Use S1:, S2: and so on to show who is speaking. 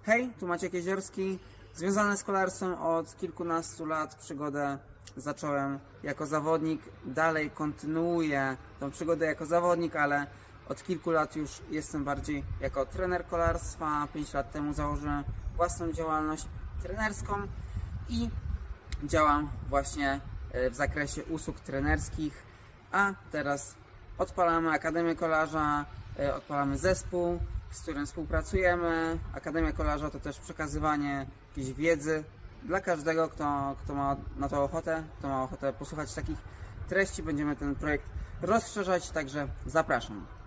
S1: Hej, tu Maciek Jeziorski, związany z kolarstwem od kilkunastu lat. Przygodę zacząłem jako zawodnik, dalej kontynuuję tą przygodę jako zawodnik, ale od kilku lat już jestem bardziej jako trener kolarstwa. 5 lat temu założyłem własną działalność trenerską i działam właśnie w zakresie usług trenerskich, a teraz odpalamy Akademię Kolarza, odpalamy zespół, z którym współpracujemy. Akademia Kolarza to też przekazywanie jakiejś wiedzy dla każdego, kto ma na to ochotę, kto ma ochotę posłuchać takich treści. Będziemy ten projekt rozszerzać, także zapraszam.